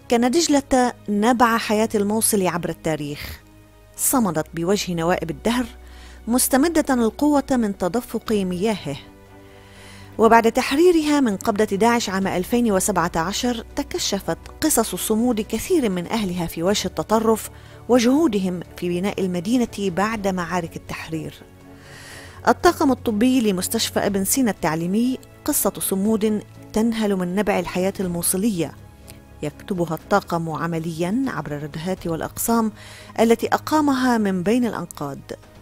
كان دجلة نبع حياة الموصل عبر التاريخ، صمدت بوجه نوائب الدهر مستمدة القوة من تدفق مياهه. وبعد تحريرها من قبضة داعش عام 2017 تكشفت قصص صمود كثير من أهلها في وجه التطرف وجهودهم في بناء المدينة بعد معارك التحرير. الطاقم الطبي لمستشفى ابن سينا التعليمي قصة صمود تنهل من نبع الحياة الموصلية، يكتبها الطاقم عمليا عبر الردهات والأقسام التي أقامها من بين الأنقاض.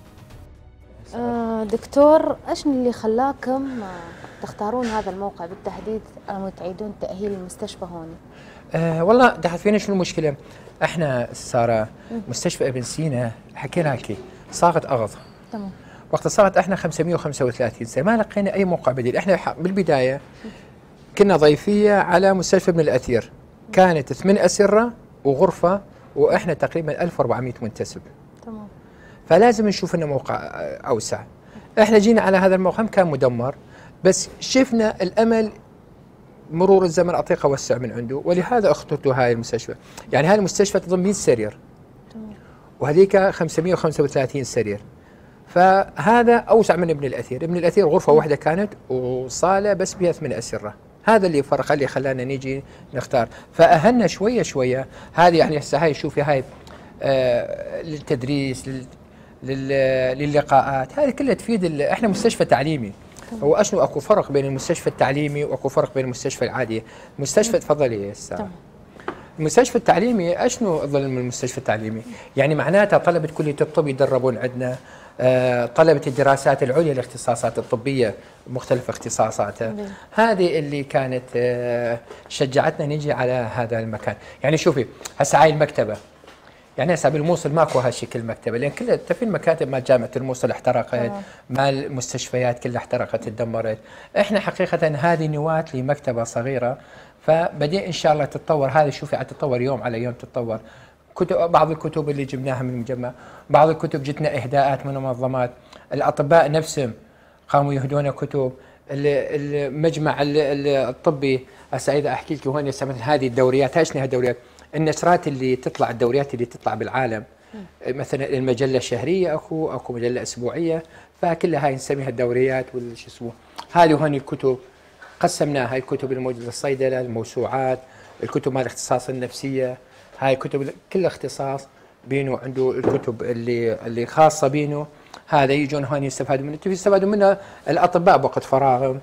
دكتور، ايش اللي خلاكم تختارون هذا الموقع بالتحديد وتعيدون تأهيل المستشفى هون؟ والله دحت فينا شنو المشكلة؟ احنا سارة مستشفى ابن سينا حكينا لك صاغت أغض. تمام. وقت صارت احنا 535 سنة ما لقينا أي موقع بديل. احنا بالبداية كنا ضيفية على مستشفى ابن الأثير، كانت 8 أسرة وغرفة واحنا تقريبا 1400 منتسب. تمام. فلازم نشوف لنا موقع أوسع. احنا جينا على هذا الموقع كان مدمر، بس شفنا الأمل مرور الزمن أطيق أوسع من عنده، ولهذا اخترت هاي المستشفى. يعني هاي المستشفى تضم 100 سرير وهذيك 535 سرير، فهذا أوسع من ابن الأثير. ابن الأثير غرفة واحدة كانت وصالة بس بها 8 أسرة. هذا اللي فرق اللي خلانا نيجي نختار، فأهلنا شوية شوية. هذه يعني هسه هاي شوفي هاي للتدريس للقاءات، هذه كلها تفيد. احنا مستشفى تعليمي. هو اشنو اكو فرق بين المستشفى التعليمي واكو فرق بين المستشفى العاديه. المستشفى تفضلي هسه. المستشفى التعليمي اشنو ظل من المستشفى التعليمي؟ يعني معناتها طلبه كليه الطب يدربون عندنا، طلبه الدراسات العليا الاختصاصات الطبيه مختلف اختصاصاتها. هذه اللي كانت شجعتنا نجي على هذا المكان. يعني شوفي هسه هاي المكتبه، يعني هسه بالموصل ماكو هالشكل مكتبه، لان كلها في المكاتب مال جامعه الموصل احترقت، مال المستشفيات كلها احترقت تدمرت. احنا حقيقه هذه نواه لمكتبه صغيره، فبدي ان شاء الله تتطور. هذه شوفي عاد تتطور يوم على يوم تتطور. كتب، بعض الكتب اللي جبناها من المجمع، بعض الكتب جتنا اهداءات من منظمات، الاطباء نفسهم قاموا يهدونا كتب. المجمع الطبي هسه اذا احكي لك هون مثلا هذه الدوريات، هاي شنو هالدوريات؟ النشرات اللي تطلع، الدوريات اللي تطلع بالعالم، مثلا المجله الشهريه اكو مجله اسبوعيه، فكلها هاي نسميها الدوريات والشو اسمه. هذه هون الكتب قسمناها، هاي الكتب الموجوده في الصيدله، الموسوعات، الكتب مال الاختصاص النفسيه، هاي كتب كل اختصاص بينه عنده الكتب اللي خاصه بينه. هذا يجون هون يستفادوا منه، يستفادوا منه الاطباء بوقت فراغهم.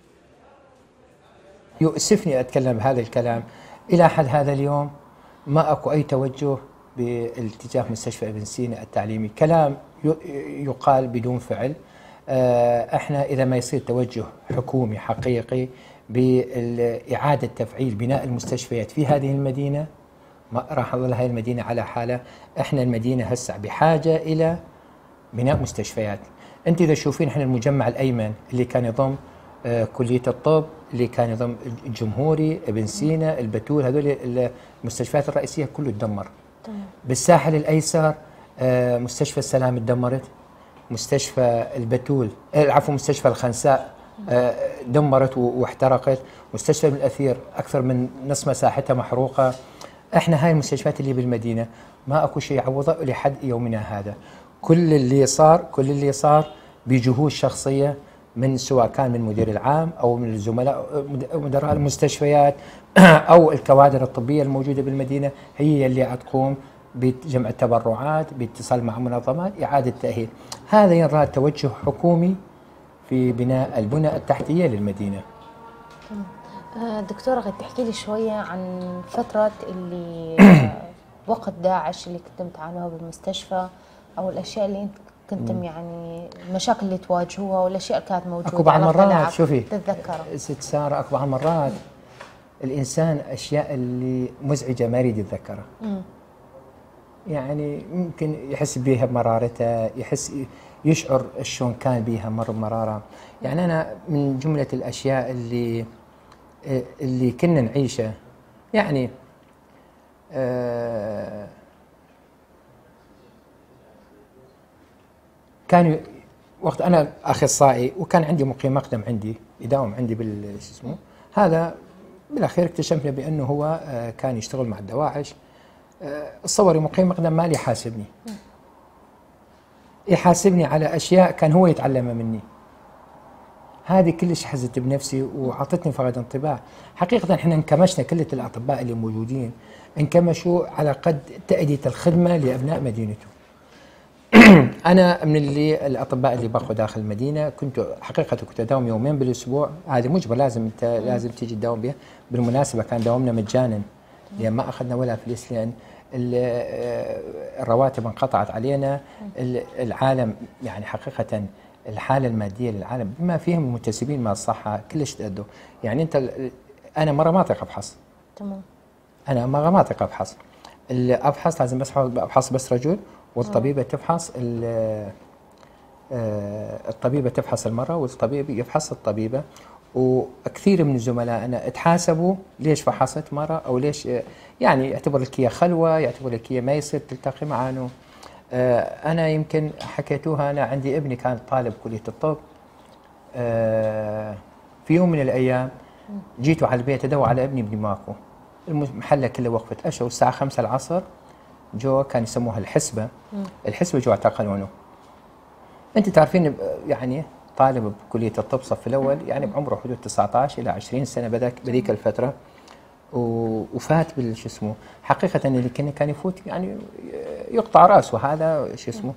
يؤسفني اتكلم بهذا الكلام، الى حد هذا اليوم ما اكو اي توجه باتجاه مستشفى ابن سينا التعليمي، كلام يقال بدون فعل. احنا اذا ما يصير توجه حكومي حقيقي باعاده تفعيل بناء المستشفيات في هذه المدينه، ما راح تظل هذه المدينه على حالها. احنا المدينه هسه بحاجه الى بناء مستشفيات. انت اذا تشوفين احنا المجمع الايمن اللي كان يضم كليه الطب، اللي كان يضم الجمهوري، ابن سينا، البتول، هذول المستشفيات الرئيسيه كله تدمر. بالساحل الايسر مستشفى السلام تدمرت، مستشفى البتول عفوا مستشفى الخنساء دمرت واحترقت، مستشفى ابن الاثير اكثر من نصف مساحتها محروقه. احنا هاي المستشفيات اللي بالمدينه ما اكو شيء يعوضها لحد يومنا هذا. كل اللي صار بجهود شخصيه، من سواء كان من المدير العام او من الزملاء مدراء المستشفيات او الكوادر الطبيه الموجوده بالمدينه، هي اللي تقوم بجمع التبرعات، باتصال مع منظمات اعاده تاهيل. هذا يرى توجه حكومي في بناء البنى التحتيه للمدينه. دكتوره، قد تحكي لي شويه عن فتره اللي وقت داعش اللي كنتم تعانوها بالمستشفى، او الاشياء اللي انت كنتم يعني المشاكل اللي تواجهوها والاشياء اللي كانت موجوده. اكو بعض مرات شوفي تتذكرها ست ساره، اكو بعض مرات الانسان اشياء اللي مزعجه ما يريد يتذكرها. يعني ممكن يحس بها بمرارتها، يشعر شلون كان بها مر بمراره. يعني انا من جمله الاشياء اللي كنا نعيشها، يعني كان وقت انا اخصائي وكان عندي مقيم مقدم عندي يداوم عندي شو اسمه، هذا بالاخير اكتشفنا بانه هو كان يشتغل مع الدواعش. تصوري مقيم مقدم مالي يحاسبني على اشياء كان هو يتعلمها مني. هذه كلش حزت بنفسي وعطتني فقد انطباع. حقيقه احنا انكمشنا كل الاطباء اللي موجودين انكمشوا على قد تأدية الخدمه لابناء مدينته. انا من الاطباء اللي بقوا داخل المدينه، كنت اداوم يومين بالاسبوع. هذه مجبر، لازم تيجي تداوم بها. بالمناسبه كان داومنا مجانا، يعني ما اخذنا ولا فلس، لان الرواتب انقطعت علينا. العالم يعني حقيقه الحاله الماديه للعالم بما فيهم المنتسبين مع الصحه كلش تأدوا. يعني انا مره ما اطيق ابحث. تمام. انا مره ما اطيق ابحث. ابحث لازم ابحث بس رجل، والطبيبه تفحص الطبيبه تفحص المراه، والطبيب يفحص الطبيبه. وكثير من الزملاء انا اتحاسبوا ليش فحصت مرة، او ليش يعني يعتبر لك هي خلوه، يعتبر لك هي ما يصير تلتقي معانه. انا يمكن حكيتوها، انا عندي ابني كان طالب كليه الطب. في يوم من الايام جيتوا على البيت ادور على ابني ماكو، المحله كله وقفت اشهر. الساعه 5 العصر جو كان يسموها الحسبه جو اعتقلونه. انت تعرفين يعني طالب بكليه الطب صف الاول، يعني بعمره حدود 19 الى 20 سنه بذيك الفتره، وفات بالشو اسمه. حقيقه اللي كان يفوت يعني يقطع راسه، هذا شو اسمه.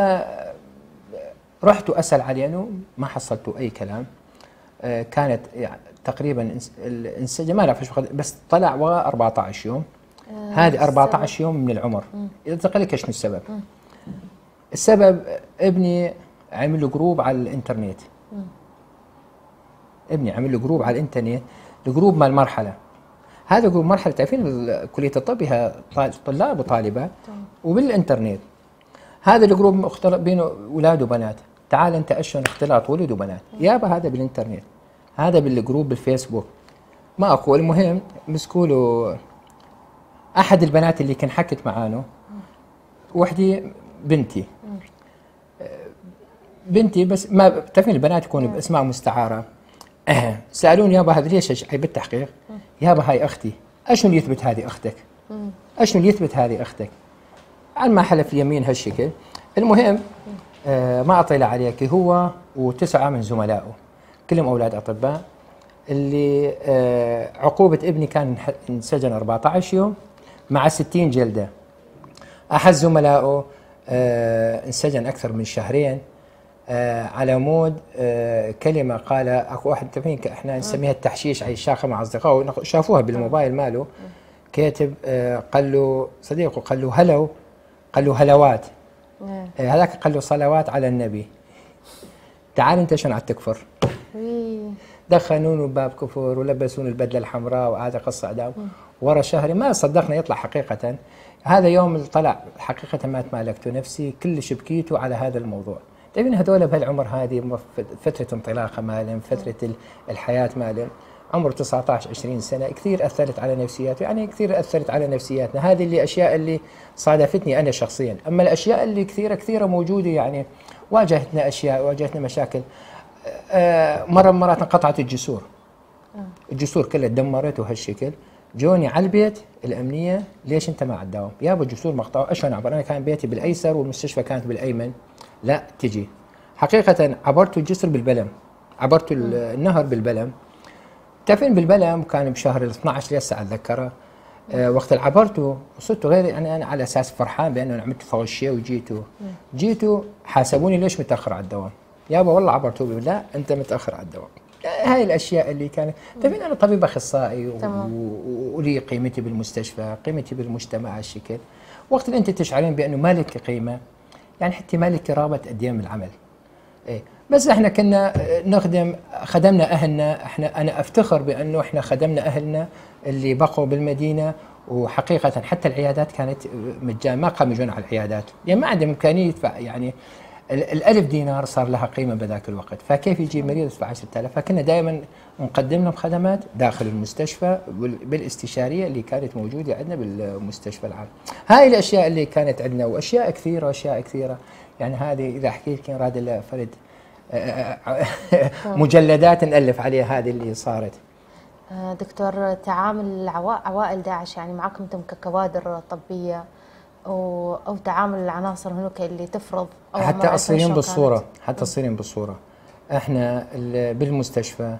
فرحت اسال عليه، ما حصلت اي كلام. كانت يعني تقريبا انسجن، ما اعرف بس طلع ورا 14 يوم. هذه 14 يوم من العمر. اذا لك ايش السبب؟ السبب ابني عمل له جروب على الانترنت. ابني عمل له جروب على الانترنت، الجروب مال مرحله. هذا جروب مرحله، تعرفين كليه الطب بها طلاب وطالبات، وبالانترنت هذا الجروب مختلط بين اولاد وبنات. تعال انت اشهر اختلاط ولد وبنات، يابا هذا بالانترنت، هذا بالجروب بالفيسبوك، ما اكو. المهم مسكوا له احد البنات اللي كان حكت معانه، وحدي بنتي بس ما تعرفين البنات يكونوا باسماء مستعاره. سالوني يابا هذا ليش بالتحقيق؟ يابا هاي اختي. اشنو اللي يثبت هذه اختك؟ اشنو اللي يثبت هذه اختك؟ على ما حلف اليمين هالشكل. المهم ما اطيل عليك، هو وتسعه من زملائه كلهم اولاد اطباء. اللي عقوبه ابني كان انسجن 14 يوم مع 60 جلده. احد زملائه انسجن اكثر من شهرين على مود كلمه قال. اكو واحد تعرفين احنا نسميها التحشيش، على الشاخه مع اصدقائه شافوها بالموبايل ماله، كاتب قال له صديقه، قال له هلو، قال له هلوات. هذاك قال له صلوات على النبي. تعال انت شنو عاد تكفر؟ دخلونه باب كفر ولبسون البدله الحمراء، وهذا قصه اعدام. ورا شهر ما صدقنا يطلع حقيقه. هذا يوم اللي طلع حقيقه ما تمالكت نفسي، كلش بكيتوا على هذا الموضوع. تعرفين هذول بهالعمر هذه فتره انطلاقه مالهم، فتره الحياه مالهم، عمره 19 20 سنه، كثير اثرت على نفسياته، يعني كثير اثرت على نفسياتنا. هذه اللي اشياء اللي صادفتني انا شخصيا. اما الاشياء اللي كثيره موجوده، يعني واجهتنا اشياء، واجهتنا مشاكل. مره من مرات انقطعت الجسور كلها تدمرت وهالشكل. جوني على البيت الامنيه، ليش انت ما على الدوام؟ يابا الجسور مقطوعه. اشلون اعبر؟ انا كان بيتي بالايسر والمستشفى كانت بالايمن. لا تجي. حقيقه عبرت الجسر بالبلم، عبرت النهر بالبلم. تعرفين بالبلم كان بشهر ال 12 لسه اتذكره. وقت اللي عبرته وصرت غير، يعني انا على اساس فرحان بانه عملت فوق الشيء وجيتوا حاسبوني ليش متاخر على الدوام؟ يابا والله عبرتوا بي. لا انت متاخر على الدوام. هاي الاشياء اللي كانت. تعرفين انا طبيب اخصائي ولي قيمتي بالمستشفى، قيمتي بالمجتمع هالشكل. وقت اللي انت تشعرين بانه ما لك قيمه، يعني حتى ما لك رغبه تقديم العمل. ايه بس احنا كنا خدمنا اهلنا. انا افتخر بانه احنا خدمنا اهلنا اللي بقوا بالمدينه. وحقيقه حتى العيادات كانت مجانا، ما قاموا يجون على العيادات، يعني ما عندهم امكانيه يدفع. يعني ال1000 دينار صار لها قيمه بذاك الوقت، فكيف يجي مريض يدفع 10,000؟ فكنا دائما نقدم لهم خدمات داخل المستشفى بالاستشاريه اللي كانت موجوده عندنا بالمستشفى العام. هاي الاشياء اللي كانت عندنا، واشياء كثيره. يعني هذه اذا حكيت كان راد فرد مجلدات نالف عليها هذه اللي صارت. دكتور، تعامل عوائل داعش يعني معكم انتم ككوادر طبيه او تعامل العناصر هناك اللي تفرض حتى اصليين بالصوره، حتى اصليين بالصوره. احنا بالمستشفى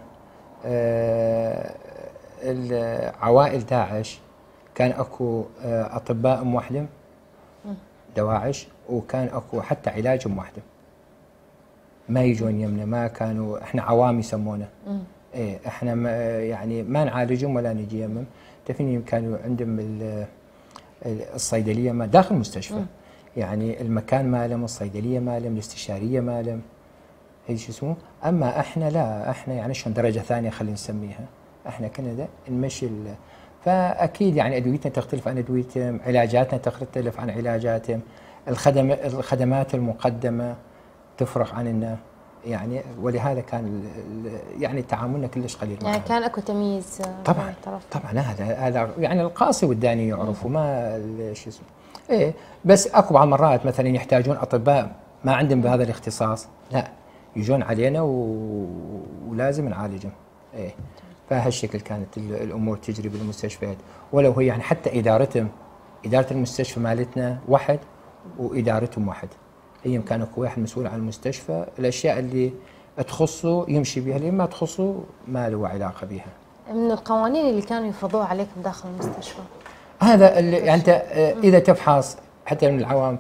عوائل داعش كان اكو اطباء موحدم دواعش، وكان اكو حتى علاج موحدم ما يجون يمنا، ما كانوا احنا عوام يسمونه. ايه احنا ما يعني ما نعالجهم ولا نجي يمهم. تفني كانوا عندهم الصيدليه ما داخل المستشفى، يعني المكان مالهم، الصيدليه مالهم، الاستشاريه مالهم، هي شو اسمه. اما احنا لا، احنا يعني شلون درجه ثانيه خلينا نسميها، احنا كنا ده نمشي فاكيد يعني ادويتنا تختلف عن ادويتهم، علاجاتنا تختلف عن علاجاتهم، الخدمات المقدمه تفرق عننا يعني. ولهذا كان يعني تعاملنا كلش قليل يعني كان اكو تمييز طبعا طبعا. هذا يعني القاصي والداني يعرفوا ما شو اسمه. ايه بس اكو بعض المرات مثلا يحتاجون اطباء ما عندهم بهذا الاختصاص، لا يجون علينا ولازم نعالجهم. ايه فهالشكل كانت الامور تجري بالمستشفيات. ولو هي يعني حتى اداره المستشفى مالتنا واحد وادارتهم واحد، هي كان اكو واحد مسؤول عن المستشفى، الاشياء اللي تخصه يمشي بها، اللي ما تخصه ما له علاقه بها. من القوانين اللي كانوا يفرضوها عليكم داخل المستشفى هذا اللي يعني انت اذا تفحص حتى من العوام،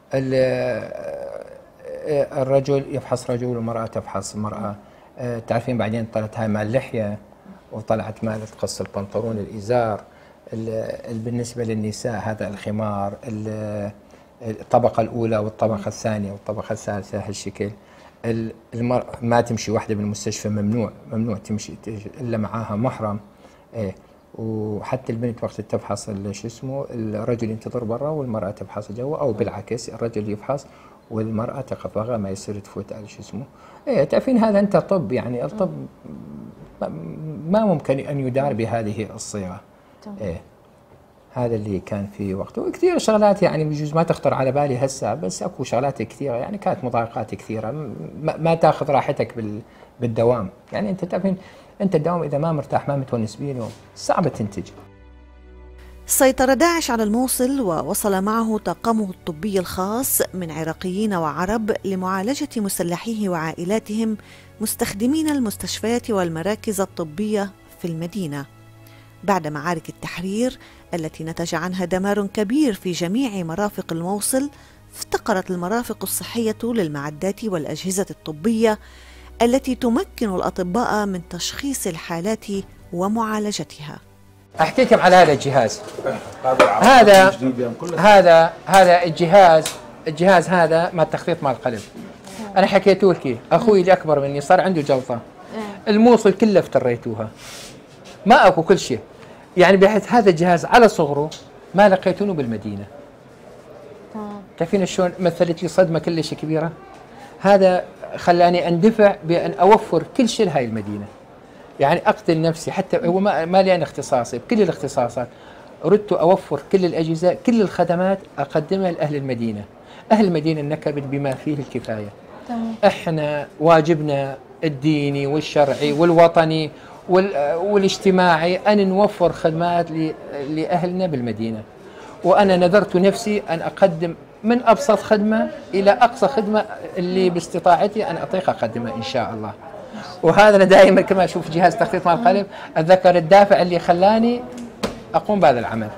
الرجل يفحص رجل والمراه تفحص مراه. تعرفين بعدين طلعت هاي مال اللحيه، وطلعت مال تقص البنطلون الازار. بالنسبه للنساء هذا الخمار، الطبقه الاولى والطبقه الثانيه والطبقه الثالثه هالشكل. المرأة ما تمشي وحده بالمستشفى، ممنوع تمشي الا معاها محرم. ايه وحتى البنت وقت تفحص شو اسمه الرجل ينتظر برا والمراه تفحص جوا، او بالعكس الرجل يفحص والمراه تقف برا ما يصير تفوت على شو اسمه. ايه تعرفين هذا انت طب، يعني الطب ما ممكن ان يدار بهذه الصيغه. ايه هذا اللي كان في وقته. وكثير شغلات يعني بجوز ما تخطر على بالي هسه، بس اكو شغلات كثيره يعني كانت مضايقات كثيره، ما تاخذ راحتك بالدوام. يعني انت تعرفين انت الدوام اذا ما مرتاح ما متونس بيه صعب تنتج. سيطر داعش على الموصل ووصل معه طاقمه الطبي الخاص من عراقيين وعرب لمعالجة مسلحيه وعائلاتهم مستخدمين المستشفيات والمراكز الطبية في المدينة. بعد معارك التحرير التي نتج عنها دمار كبير في جميع مرافق الموصل، افتقرت المرافق الصحية للمعدات والأجهزة الطبية التي تمكن الأطباء من تشخيص الحالات ومعالجتها. أحكي لكم على هذا الجهاز. هذا الجهاز هذا مال تخطيط مال القلب. أنا حكيته لك، أخوي اللي أكبر مني صار عنده جلطة، الموصل كله افتريتوها، ما أكو كل شيء. يعني بحيث هذا الجهاز على صغره ما لقيتونه بالمدينة. تعرفين شلون مثلت لي صدمة كلش كبيرة؟ هذا خلاني اندفع بأن أوفر كل شيء لهاي المدينة. يعني أقتل نفسي، حتى هو ما لي أنا اختصاصي بكل الاختصاصات، أردت أوفر كل الأجهزة كل الخدمات أقدمها لأهل المدينة. أهل المدينة نكبت بما فيه الكفاية. إحنا واجبنا الديني والشرعي والوطني والاجتماعي أن نوفر خدمات لأهلنا بالمدينة. وأنا نذرت نفسي أن أقدم من أبسط خدمة إلى أقصى خدمة اللي باستطاعتي أن أطيق أقدمها إن شاء الله. وهذا أنا دائما كما أشوف جهاز تخطيط مال القلب أتذكر الدافع اللي خلاني أقوم بهذا العمل.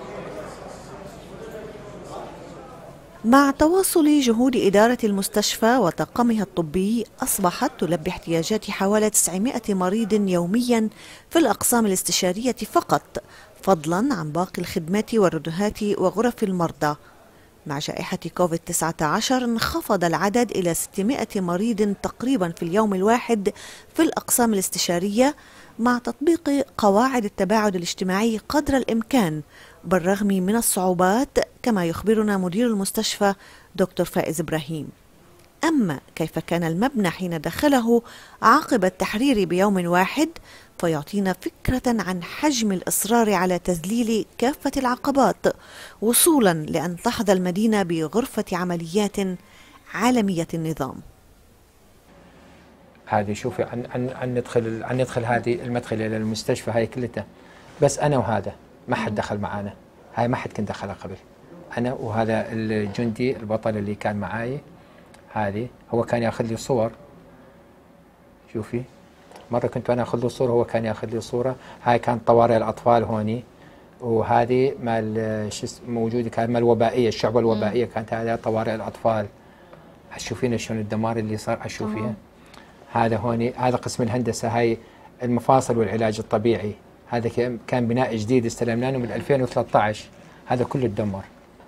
مع تواصل جهود إدارة المستشفى وطاقمها الطبي، أصبحت تلبي احتياجات حوالي 900 مريض يوميا في الأقسام الاستشارية فقط، فضلا عن باقي الخدمات والردهات وغرف المرضى. مع جائحة كوفيد-19 انخفض العدد إلى 600 مريض تقريبا في اليوم الواحد في الأقسام الاستشارية، مع تطبيق قواعد التباعد الاجتماعي قدر الإمكان بالرغم من الصعوبات، كما يخبرنا مدير المستشفى دكتور فائز إبراهيم. أما كيف كان المبنى حين دخله عقب التحرير بيوم واحد، فيعطينا فكرة عن حجم الإصرار على تذليل كافة العقبات وصولا لأن تحظى المدينة بغرفة عمليات عالمية النظام. هذه شوفي عن ندخل هذه المدخل الى المستشفى هاي كلها بس انا وهذا، ما حد دخل معانا، هاي ما حد كنت دخلها قبل، انا وهذا الجندي البطل اللي كان معاي. هذه هو كان ياخذ لي صور، شوفي مره كنت انا اخذ له صوره هو كان ياخذ لي صوره. هاي كانت طوارئ الاطفال هوني، وهذه مال موجوده كانت مال الوبائيه، الشعبه الوبائيه كانت هذا طوارئ الاطفال. شوفين شلون الدمار اللي صار، اشوفيها. هذا هوني هذا قسم الهندسه، هاي المفاصل والعلاج الطبيعي. هذا كان بناء جديد استلمناه من 2013، هذا كله تدمر.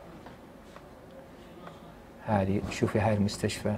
هذه شوفي هاي المستشفى،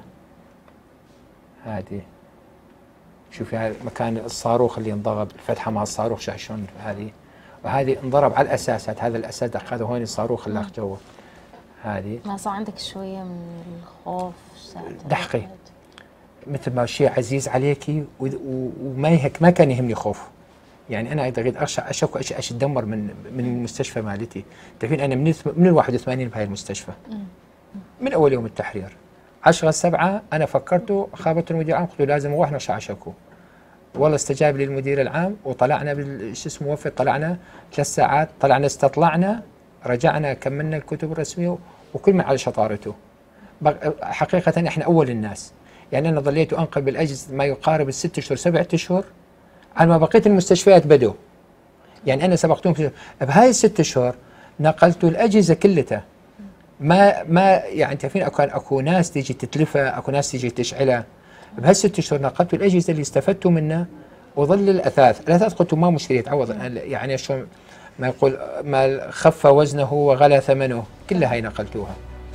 هذه شوفي هاي مكان الصاروخ اللي انضرب، الفتحه مع الصاروخ شلون هذه، وهذه انضرب على الاساسات، هذا الاساس دخل هون الصاروخ اللي جوا. هذه ما صار عندك شويه من الخوف دحقي مثل ما شيء عزيز عليكي وما يهك، ما كان يهمني خوف. يعني انا اذا اريد اشك اشياء اتدمر من المستشفى مالتي. تعرفين انا من ال 81 بهاي المستشفى، من اول يوم التحرير 10/7 انا فكرت، خابرت المدير العام قلت له لازم نروح نرشع شكو. والله استجاب لي المدير العام وطلعنا شو اسمه وفد، طلعنا 3 ساعات، طلعنا استطلعنا، رجعنا كملنا الكتب الرسميه وكل من على شطارته. حقيقه احنا اول الناس، يعني انا ظليت انقل بالاجهزه ما يقارب ال6 اشهر 7 اشهر على ما بقيت المستشفيات بدوا. يعني انا سبقتهم بهاي ال6 اشهر نقلت الاجهزه كلها. ما يعني تعرفين اكو ناس تيجي تتلفها، اكو ناس تيجي تشعلها. بهال6 اشهر نقلت الاجهزه اللي استفدتوا منها، وظل الاثاث قلت ما مشكله يتعوض. يعني شلون ما يقول ما خف وزنه وغلى ثمنه، كلها هاي نقلتوها.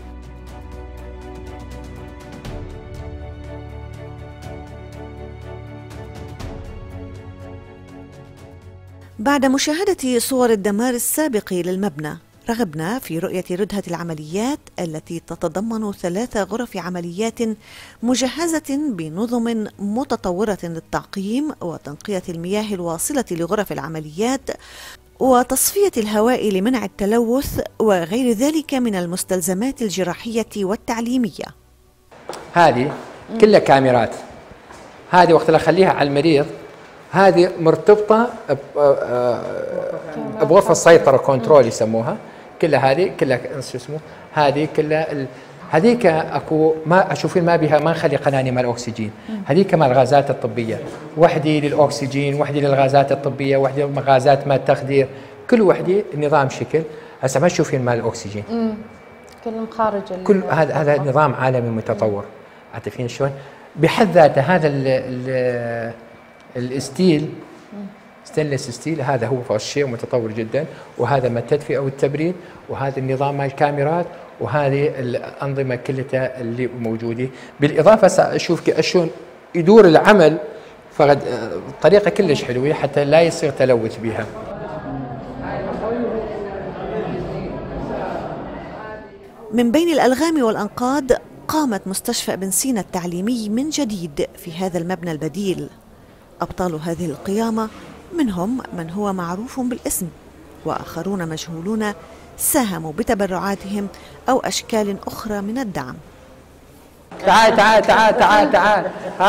بعد مشاهدة صور الدمار السابق للمبنى، رغبنا في رؤية ردهة العمليات التي تتضمن 3 غرف عمليات مجهزة بنظم متطورة للتعقيم وتنقية المياه الواصلة لغرف العمليات وتصفية الهواء لمنع التلوث وغير ذلك من المستلزمات الجراحية والتعليمية. هذه كلها كاميرات، هذه وقت اللي اخليها على المريض هذه مرتبطة بغرفة السيطرة كنترول يسموها، كلها هذه كلها شو اسمه، هذه كلها هذيك اكو ما اشوفين ما بها ما نخلي قناني مال الاكسجين، هذيك مال الغازات الطبية، وحدي للاكسجين، وحدي للغازات الطبية، وحدي غازات مال التخدير، كل وحدي النظام شكل. هسه ما تشوفين مال الاكسجين كلهم خارج كل هذا نظام عالمي متطور. عارفين شلون؟ بحد ذاته هذا الستيل ستانلس ستيل، هذا هو شيء متطور جدا، وهذا ما التدفئه والتبريد، وهذا النظام مال الكاميرات، وهذه الانظمه كلها اللي موجوده. بالاضافه اشوف شلون يدور العمل فقد طريقه كلش حلوه حتى لا يصير تلوث بها. من بين الألغام والأنقاض قامت مستشفى ابن سينا التعليمي من جديد في هذا المبنى البديل. أبطال هذه القيامة منهم من هو معروف بالاسم، وآخرون مجهولون ساهموا بتبرعاتهم أو أشكال أخرى من الدعم. تعال تعال تعال تعال تعال،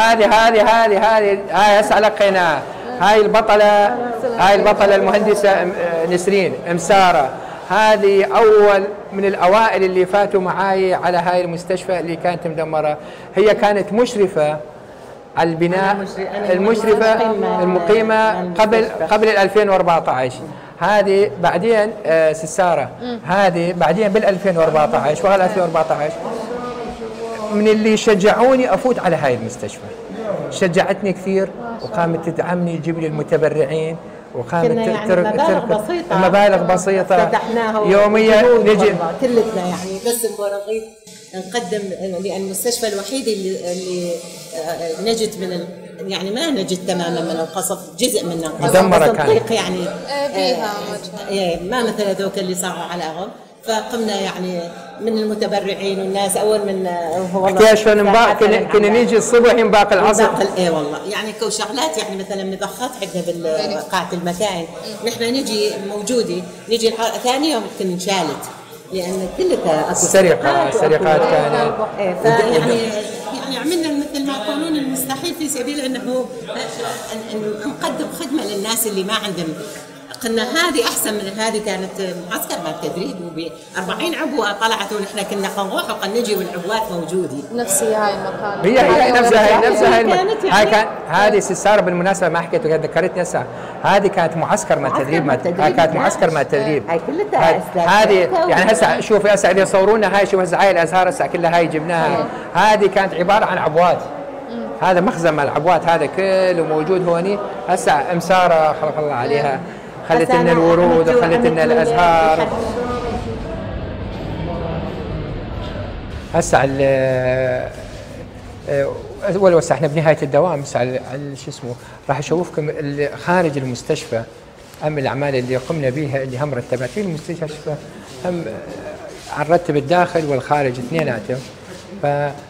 هذه هسه لقيناها، هاي البطلة المهندسة نسرين مسارة، هذه أول من الأوائل اللي فاتوا معاي على هاي المستشفى اللي كانت مدمرة. هي كانت مشرفة على البناء، المشرفة المقيمة قبل 2014. هذه بعدين سسارة، هذه بعدين بال 2014 وهال 2014 من اللي شجعوني افوت على هاي المستشفى. شجعتني كثير وقامت تدعمني، تجيب لي المتبرعين، وقامت مبالغ بسيطة فتحناها يوميا نجي كلتنا يعني. بس نريد نقدم لأن المستشفى الوحيد اللي نجت من يعني ما نجت تماما من القصف، جزء من القصف مدمرة كانت يعني فيها ما مثل هذوك اللي صاروا على أغم. فقمنا يعني من المتبرعين والناس اول من والله شلون كنا نيجي الصبح ينباق العصر. اي والله يعني كو شغلات، يعني مثلا مضخات عندنا بقاعه المكاين، نحن نجي موجودين، نجي ثاني يوم كنا انشالت لان كلها سرقات كانت. فيعني يعني عملنا مثل ما يقولون المستحيل في سبيل انه نقدم خدمه للناس اللي ما عندهم. قلنا هذه احسن من هذه، كانت معسكر مال تدريب وب 40 عبوه طلعت ونحن كنا نروح وقد نجي والعبوات موجوده. نفس هاي المكان. هي نفسها كانت هاي كان هذه ساره بالمناسبه ما حكيت ذكرتني هسه. هذه كانت معسكر مال تدريب، هاي كانت معسكر مال تدريب. هاي كلها هذه يعني هسه شوفي هسه اللي يصورونا هاي، شوف هسه هاي الازهار هسه كلها هاي جبناها. هذه كانت عباره عن عبوات. هذا مخزن مال العبوات هذا كله موجود هوني. هسه مساره خلق الله عليها خلت لنا الورود وخلت لنا الازهار. هسه اول احنا بنهايه الدوام على شو اسمه راح اشوفكم خارج المستشفى هم الاعمال اللي قمنا بها اللي هم رتبت في المستشفى، هم نرتب الداخل والخارج اثنيناتهم. ف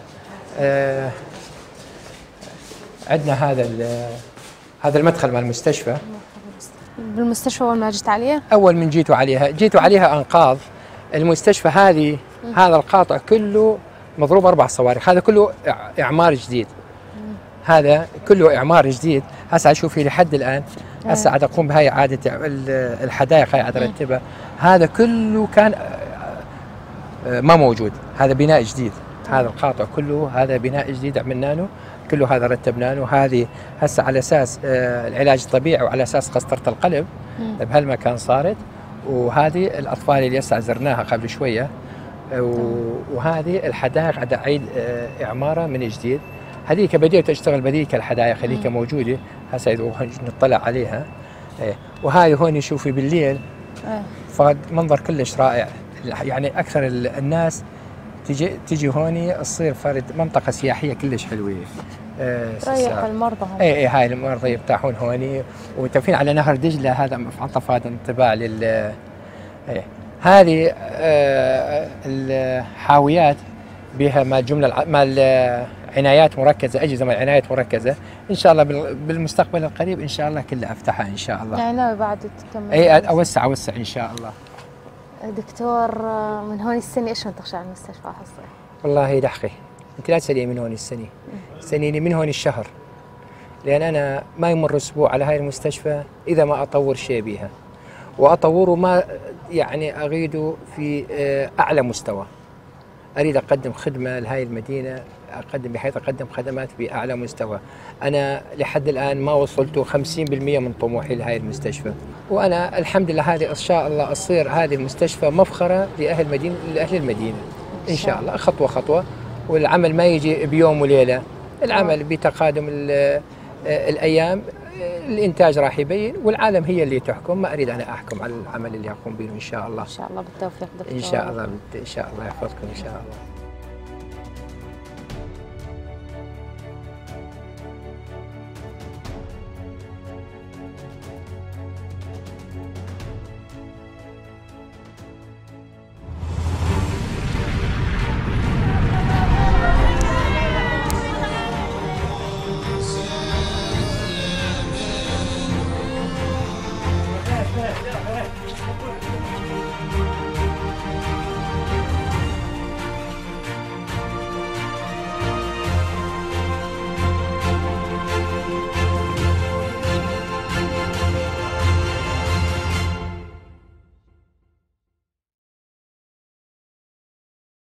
عندنا هذا المدخل مال المستشفى. بالمستشفى اول ما جيت عليها؟ اول من جيتوا عليها انقاض المستشفى هذه. هذا القاطع كله مضروب 4 صواريخ، هذا كله اعمار جديد. هذا كله اعمار جديد. هسه شوفي لحد الان هسه عاد اقوم بهاي اعاده الحدائق هاي عاد ارتبها. هذا كله كان ما موجود، هذا بناء جديد. هذا القاطع كله هذا بناء جديد عملنا له كله، هذا رتبنا له. هذه هسه على اساس العلاج الطبيعي وعلى اساس قسطره القلب بهالمكان صارت. وهذه الاطفال اللي هسه زرناها قبل شويه. وهذه الحدائق عاد اعيد اعمارها من جديد. هذيك بديت اشتغل بهذيك الحدائق هذيك موجوده هسه نطلع عليها. وهاي هون شوفي بالليل فمنظر كلش رائع. يعني اكثر الناس تجي هوني تصير فرد منطقه سياحيه كلش حلوه. تريح المرضى. اي هاي المرضى يرتاحون هوني وتوفين على نهر دجله. هذا عطف هذا انطباع لل هذه الحاويات بها مال جمله مال عنايات مركزه، اجهزه مال عنايات مركزه. ان شاء الله بالمستقبل القريب ان شاء الله كلها افتحها ان شاء الله. يعني ناوي بعد تكمل؟ اي اوسع ان شاء الله. دكتور من هون السنه ايش تخشى على المستشفى حصل؟ والله دحقي انت لا تسالي من هون السنه، سنيني من هون الشهر، لان انا ما يمر اسبوع على هاي المستشفى اذا ما اطور شيء بيها، واطوره ما يعني اغيده في اعلى مستوى. اريد اقدم خدمه لهاي المدينه، بحيث اقدم خدمات باعلى مستوى. انا لحد الان ما وصلت 50% من طموحي لهاي المستشفى، وانا الحمد لله هذه ان شاء الله تصير هذه المستشفى مفخره لاهل المدينه ان شاء الله، خطوه خطوه. والعمل ما يجي بيوم وليله، العمل بتقادم الايام الانتاج راح يبين، والعالم هي اللي تحكم. ما اريد انا احكم على العمل اللي اقوم به ان شاء الله. ان شاء الله بالتوفيق دكتور. ان شاء الله ان شاء الله يحفظكم ان شاء الله.